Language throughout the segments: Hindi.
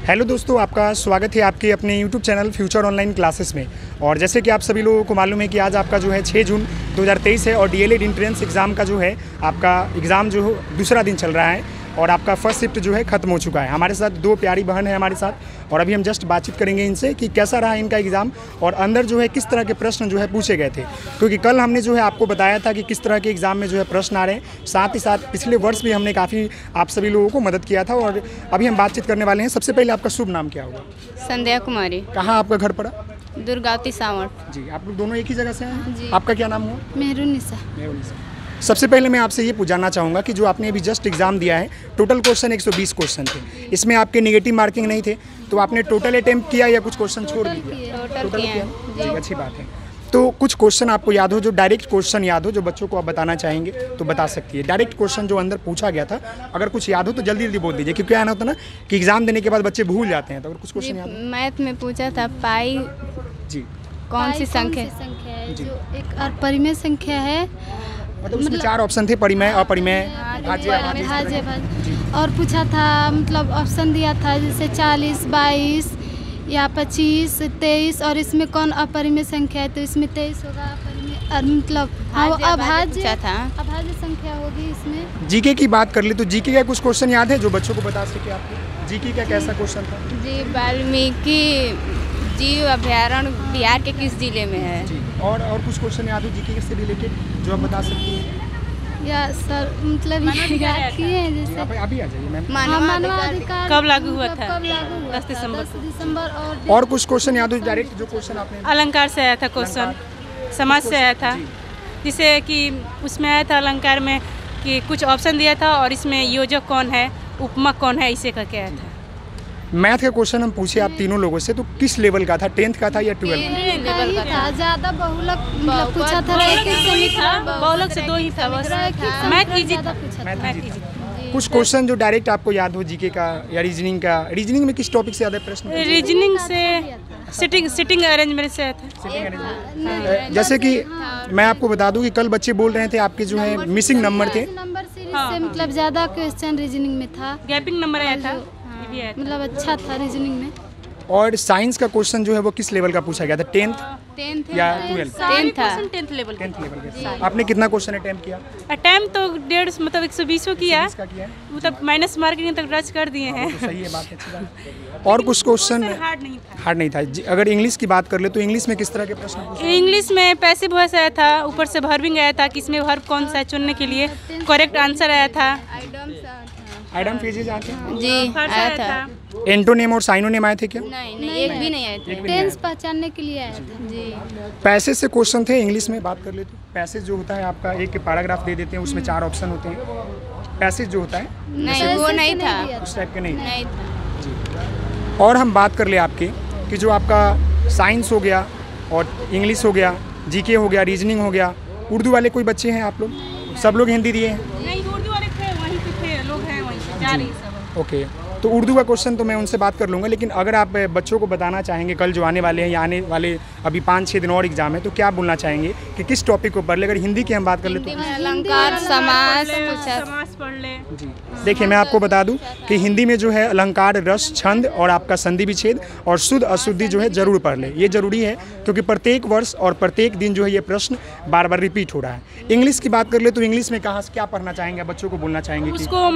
हेलो दोस्तों, आपका स्वागत है आपके अपने YouTube channel future online classes में। और जैसे कि आप सभी लोगों को मालूम है कि आज आपका जो है 6 जून 2023 है और डीएलएड एंट्रेंस एग्ज़ाम का जो है आपका एग्ज़ाम जो दूसरा दिन चल रहा है और आपका फर्स्ट शिफ्ट जो है ख़त्म हो चुका है। हमारे साथ 2 प्यारी बहन है हमारे साथ और अभी हम जस्ट बातचीत करेंगे इनसे कि कैसा रहा इनका एग्ज़ाम और अंदर जो है किस तरह के प्रश्न जो है पूछे गए थे, क्योंकि कल हमने जो है आपको बताया था कि किस तरह के एग्ज़ाम में जो है प्रश्न आ रहे हैं। साथ ही साथ पिछले वर्ष भी हमने काफ़ी आप सभी लोगों को मदद किया था और अभी हम बातचीत करने वाले हैं। सबसे पहले आपका शुभ नाम क्या होगा? संध्या कुमारी। कहाँ आपका घर पड़ा? दुर्गावती सावंत जी, आप लोग दोनों एक ही जगह से हैं? जी। आपका क्या नाम हुआ? मेहरुनिसा। सबसे पहले मैं आपसे ये जानना चाहूँगा कि जो आपने अभी जस्ट एग्ज़ाम दिया है, टोटल क्वेश्चन 120 क्वेश्चन थे, इसमें आपके नेगेटिव मार्किंग नहीं थे, तो आपने टोटल अटेम्प्ट किया या कुछ क्वेश्चन छोड़ दिया? टोटल किया जी, अच्छी बात है। तो कुछ क्वेश्चन आपको याद हो, जो डायरेक्ट क्वेश्चन याद हो, जो बच्चों को आप बताना चाहेंगे तो बता सकती है। डायरेक्ट क्वेश्चन जो अंदर पूछा गया था, अगर कुछ याद हो तो जल्दी जल्दी बोल दीजिए, क्योंकि क्या होता है ना कि एग्ज़ाम देने के बाद बच्चे भूल जाते हैं। तो अगर कुछ क्वेश्चन याद हो। मैथ में पूछा था पाई जी, कौन सी संख्या है जो एक और परिमेय संख्या है, मतलब उसमें 4 ऑप्शन थे, परिमेय, अपरिमेय, भाज्य, भाज्य। और पूछा था, मतलब ऑप्शन दिया था जैसे 40, 22 या 25, 23 और इसमें कौन अपरिमेय संख्या है, तो इसमें 23 होगा अपरिमेय, और मतलब अभाज्य संख्या होगी इसमें। जीके की बात कर ले तो जीके का कुछ क्वेश्चन याद है जो बच्चों को बता सके आपको? जीके का कैसा क्वेश्चन था? जी, वाल्मीकि जीव अभयारण्य बिहार के किस जिले में है? जी, और कुछ क्वेश्चन याद हो जीके से रिलेटेड जो आप बता सकती हैं? या सर, मतलब याद किए हैं जैसे अभी आ जाइए मैम। मानवाधिकार कब लागू हुआ था? 10 दिसंबर। और कुछ क्वेश्चन याद हो डायरेक्ट जो क्वेश्चन आपने? अलंकार से आया था क्वेश्चन, समाज से आया था, जिसे कि उसमें आया था अलंकार में कि कुछ ऑप्शन दिया था और इसमें योजक कौन है, उपमक कौन है, इसे करके आया था। मैथ का क्वेश्चन हम पूछे आप तीनों लोगों से, तो किस लेवल का था? 10th का था या 12th का? ज्यादा बहुलक मतलब पूछा था, बहुलक से 2 ही था बस। मैथ इजी था। कुछ क्वेश्चन जो डायरेक्ट आपको याद हो जीके का या रीजनिंग का? रीजनिंग में किस टॉपिक से ज़्यादा प्रश्न? रीजनिंग से सिटिंग अरेंजमेंट से आया था। जैसे कि मैं आपको बता दूं कि कल बच्चे बोल रहे थे आपके जो है मिसिंग नंबर थे, मतलब ज्यादा क्वेश्चन रीजनिंग में था, गैपिंग नंबर आया था, मतलब अच्छा था रीजनिंग में। और साइंस का क्वेश्चन जो है वो किस लेवल का पूछा गया था? 10th या 12th? 10th लेवल का। आपने कितना क्वेश्चन अटेम्प्ट किया? अटेम्प्ट तो 150 मतलब 120 किया, मतलब माइनस मार्किंग तक टच कर दिए हैं। सही है, बात अच्छी बात। और कुछ क्वेश्चन हार्ड नहीं था। अगर इंग्लिश की बात कर ले तो इंग्लिश में किस तरह के प्रश्न पूछे? इंग्लिश में पैसिव वॉइस आया था, ऊपर से वर्बिंग आया था कि इसमें वर्ब कौन सा है चुनने के लिए, करेक्ट आंसर आया था। आइटम फ्रेजेस आते हैं? जी, आया था। एंटोनिम और साइनोनिम आए थे क्या? नहीं, एक भी नहीं आए थे। टेंस पहचानने के लिए आया था। जी, पैसेज से क्वेश्चन थे इंग्लिश में बात कर ले तो। पैसेज जो होता है आपका एक पैराग्राफ दे देते हैं, उसमें 4 ऑप्शन होते हैं। पैसेज जो होता है नहीं, वो नहीं था, उस टाइप के नहीं था। जी। और हम बात कर ले आपके कि जो आपका साइंस हो गया और इंग्लिश हो गया, जीके हो गया, रीजनिंग हो गया, उर्दू वाले कोई बच्चे हैं आप लोग? सब लोग हिंदी दिए हैं? नहीं, उर्दू वाले थे, वहीं पे थे, लोग हैं वहीं जा रही सब। ओके, तो उर्दू का क्वेश्चन तो मैं उनसे बात कर लूँगा, लेकिन अगर आप बच्चों को बताना चाहेंगे कल जो आने वाले हैं या आने वाले अभी 5-6 दिन और एग्जाम है, तो क्या बोलना चाहेंगे कि किस टॉपिक को पढ़ ले? अगर हिंदी की हम बात कर ले तो अलंकार, समास पढ़ ले। जी, देखिए मैं आपको बता दूं कि हिंदी में जो है अलंकार, रस, छंद और आपका संधि विच्छेद और शुद्ध अशुद्धि जो है जरूर पढ़ ले। ये जरूरी है क्योंकि प्रत्येक वर्ष और प्रत्येक दिन जो है ये प्रश्न बार बार रिपीट हो रहा है। इंग्लिश की बात कर ले तो इंग्लिश में कहाँ से क्या पढ़ना चाहेंगे, बच्चों को बोलना चाहेंगे? उसको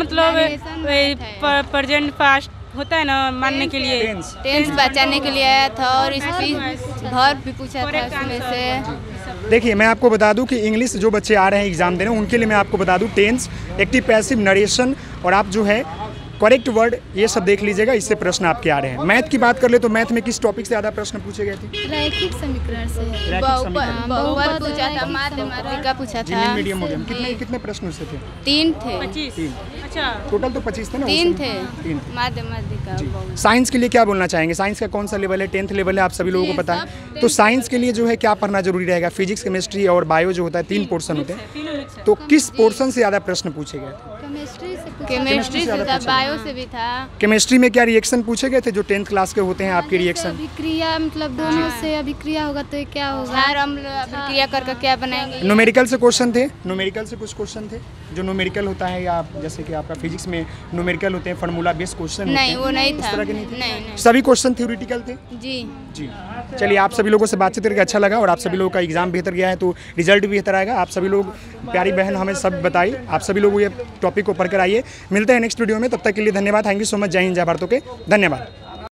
मतलब प्रेजेंट पास्ट होता है ना मानने के लिए, टेंस पहचानने के लिए आया था और वर्ब भी पूछा था उसमें से। देखिए मैं आपको बता दूं कि इंग्लिश जो बच्चे आ रहे हैं एग्जाम देने, उनके लिए मैं आपको बता दूं टेंस, एक्टिव पैसिव, नरेशन और आप जो है करेक्ट वर्ड, ये सब देख लीजिएगा, इससे प्रश्न आपके आ रहे हैं। मैथ की बात कर ले तो मैथ में किस टॉपिक से ज़्यादा प्रश्न पूछे गए थे? रैखिक समीकरण से। बहुपद पूछा था, माध्यमिका पूछा था। मीडियम हो गया। कितने प्रश्न उससे थे? 3 थे। 25। अच्छा, टोटल तो 25 थे ना? 3 थे माध्यमिका। साइंस के लिए क्या बोलना चाहेंगे? साइंस का कौन सा लेवल है? 10th लेवल है, आप सभी लोगों को पता है। तो साइंस के लिए जो है क्या पढ़ना जरूरी रहेगा? फिजिक्स, केमिस्ट्री और बायो जो होता है, 3 पोर्शन होते हैं, तो किस पोर्शन से ज़्यादा प्रश्न पूछे गए थे? केमिस्ट्री से केमिस्ट्री से था, बायो से भी था। केमिस्ट्री में क्या रिएक्शन पूछे गए थे जो 10th क्लास के होते हैं आपके रिएक्शन? अभिक्रिया मतलब दोनों से अभिक्रिया होगा तो ये क्या होगा? क्षार अम्ल अभिक्रिया करके क्या बनाएंगे? न्यूमेरिकल से क्वेश्चन थे, न्यूमेरिकल से कुछ क्वेश्चन थे जो न्यूमेरिकल होता है, या जैसे कि आपका फिजिक्स में न्यूमेरिकल होते हैं, फार्मूला बेस्ड क्वेश्चन? नहीं, वो नहीं था। इस तरह के नहीं थे? नहीं। सभी क्वेश्चन थ्योरेटिकल थे? जी जी। चलिए, आप सभी लोगों से बातचीत करके अच्छा लगा और आप सभी लोगों का एग्जाम बेहतर गया है तो रिजल्ट भी बेहतर आएगा। आप सभी लोग, प्यारी बहन हमें सब बताई, आप सभी लोग ये टॉपिक को पढ़कर आइए। मिलते हैं नेक्स्ट वीडियो में, तब तक के लिए धन्यवाद। Thank you so much. जय हिंद, जय भारत। ओके, धन्यवाद।